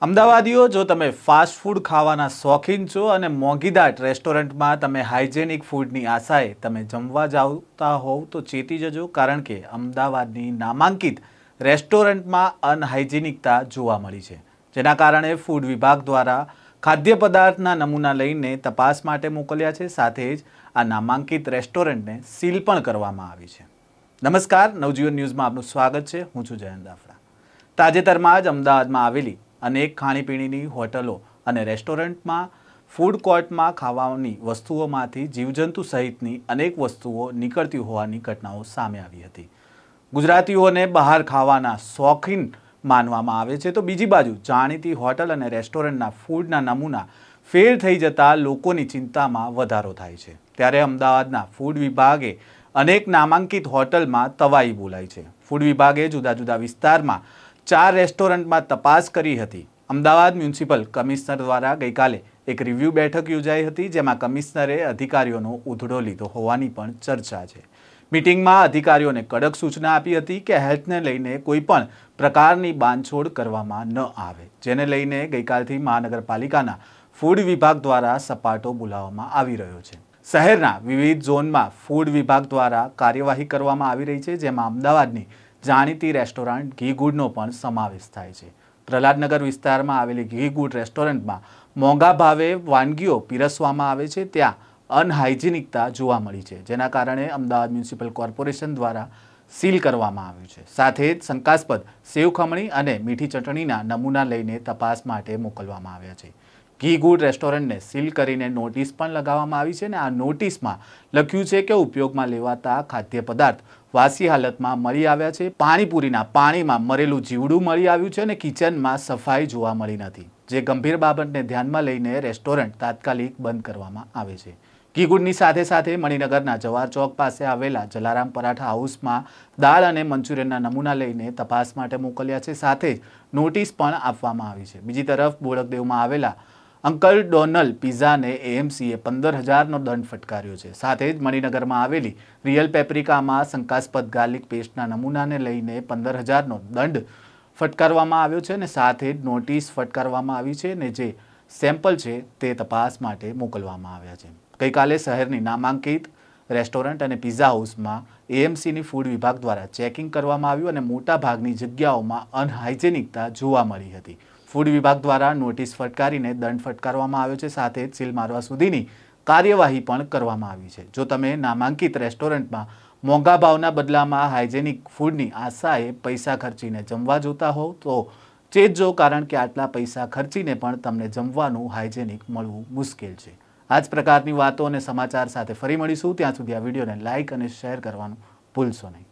અમદાવાદીઓ, જો તમે fast food ખાવાના શોખીન છો અને મોંઘીદાટ રેસ્ટોરન્ટમાં તમે હાઇજેનિક ફૂડની આશાએ તમે જમવા જાવતા હોવ તો ચેતી જજો, કારણ કે અમદાવાદની નામાંકિત રેસ્ટોરન્ટમાં અનહાઇજેનિકતા જોવા મળી છે, જેના કારણે ફૂડ વિભાગ દ્વારા ખાદ્ય પદાર્થના નમૂના લઈને તપાસ માટે મોકલ્યા છે. સાથે જ આ નામાંકિત રેસ્ટોરન્ટને સીલ પણ કરવામાં આવી છે. નમસ્કાર, નવજીવન ન્યૂઝમાં આપનું સ્વાગત છે. હું છું જયંત દાફડા. તાજેતરમાં જ અમદાવાદમાં આવેલી અનેક ખાણીપીણીની હોટલો અને રેસ્ટોરન્ટમાં ફૂડ કોર્ટમાં ખાવાની વસ્તુઓમાંથી જીવજંતુ સહિતની અનેક વસ્તુઓ નીકળતી હોવાની ઘટનાઓ સામે આવી હતી. ગુજરાતીઓને બહાર ખાવાના શોખીન માનવામાં આવે છે, તો બીજી બાજુ જાણીતી હોટલ અને રેસ્ટોરન્ટના ફૂડના નમૂના ફેલ થઈ જતા લોકોની ચિંતામાં વધારો થાય છે. ત્યારે અમદાવાદના ફૂડ વિભાગે અનેક નામાંકિત હોટલમાં તવાઈ બોલાઈ છે. ફૂડ વિભાગે જુદા જુદા વિસ્તારમાં 4 રેસ્ટોરન્ટમાં તપાસ કરી હતી. અમદાવાદ મ્યુનિસિપલ કમિશનર દ્વારા ગઈકાલે એક રિવ્યૂ બેઠક યોજાઈ હતી, જેમાં કમિશનરે અધિકારીઓનો ઉધડો લીધો હોવાની પણ ચર્ચા છે. મીટિંગમાં અધિકારીઓને કડક સૂચના આપી હતી કે હેલ્થને લઈને કોઈપણ પ્રકારની બાંધછોડ કરવામાં ન આવે, જેને લઈને ગઈકાલથી મહાનગરપાલિકાના ફૂડ વિભાગ દ્વારા સપાટો બોલાવવામાં આવી રહ્યો છે. શહેરના વિવિધ ઝોનમાં ફૂડ વિભાગ દ્વારા કાર્યવાહી કરવામાં આવી રહી છે, જેમાં અમદાવાદની જાણીતી રેસ્ટોરન્ટ ઘી ગુડનો પણ સમાવેશ થાય છે. પ્રહલાદનગર વિસ્તારમાં આવેલી ઘી ગુડ રેસ્ટોરન્ટમાં મોંઘા ભાવે વાનગીઓ પીરસવામાં આવે છે, ત્યાં અનહાઇજેનિકતા જોવા મળી છે, જેના કારણે અમદાવાદ મ્યુનિસિપલ કોર્પોરેશન દ્વારા સીલ કરવામાં આવ્યું છે. સાથે જ શંકાસ્પદ સેવ ખમણી અને મીઠી ચટણીના નમૂના લઈને તપાસ માટે મોકલવામાં આવ્યા છે. ઘી ગુડ રેસ્ટોરન્ટને સીલ કરીને નોટિસ પણ લગાવવામાં આવી છે, અને આ નોટિસમાં લખ્યું છે કે ઉપયોગમાં લેવાતા ખાદ્ય પદાર્થ વાસી હાલતમાં મળી આવ્યા છે, પાણીપુરીના પાણીમાં મરેલું જીવડું મળી આવ્યું છે અને કિચનમાં સફાઈ જોવા મળી નથી, જે ગંભીર બાબતને ધ્યાનમાં લઈને રેસ્ટોરન્ટ તાત્કાલિક બંધ કરવામાં આવે છે. ઘી ગુડની સાથે સાથે મણિનગરના જવાહર ચોક પાસે આવેલા જલારામ પરાઠા હાઉસમાં દાળ અને મંચુરિયનના નમૂના લઈને તપાસ માટે મોકલ્યા છે. સાથે જ નોટિસ પણ આપવામાં આવી છે. બીજી તરફ બોડકદેવમાં આવેલા અંકલ ડોનલ પિઝાને એએમસીએ 15,000નો દંડ ફટકાર્યો છે. સાથે જ મણિનગરમાં આવેલી રિયલ પેપ્રિકામાં શંકાસ્પદ ગાર્લિક પેસ્ટના નમૂનાને લઈને 15,000નો દંડ ફટકારવામાં આવ્યો છે, અને સાથે જ નોટિસ ફટકારવામાં આવી છે, અને જે સેમ્પલ છે તે તપાસ માટે મોકલવામાં આવ્યા છે. ગઈકાલે શહેરની નામાંકિત રેસ્ટોરન્ટ અને પિઝા હાઉસમાં એએમસીની ફૂડ વિભાગ દ્વારા ચેકિંગ કરવામાં આવ્યું, અને મોટા ભાગની જગ્યાઓમાં અનહાઇજેનિકતા જોવા મળી હતી. ફૂડ વિભાગ દ્વારા નોટિસ ફટકારીને દંડ ફટકારવામાં આવ્યો છે. સાથે જ સીલ મારવા સુધીની કાર્યવાહી પણ કરવામાં આવી છે. જો તમે નામાંકિત રેસ્ટોરન્ટમાં મોંઘા ભાવના બદલામાં હાઇજેનિક ફૂડની આશાએ પૈસા ખર્ચીને જમવા જોતા હોવ તો ચેતજો, કારણ કે આટલા પૈસા ખર્ચીને પણ તમને જમવાનું હાઇજેનિક મળવું મુશ્કેલ છે. આ જ પ્રકારની વાતો અને સમાચાર સાથે ફરી મળીશું. ત્યાં સુધી આ વિડીયોને લાઇક અને શેર કરવાનું ભૂલશો નહીં.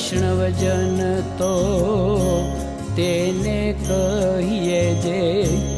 વૈષ્ણવજન તો તેને કહીએ જે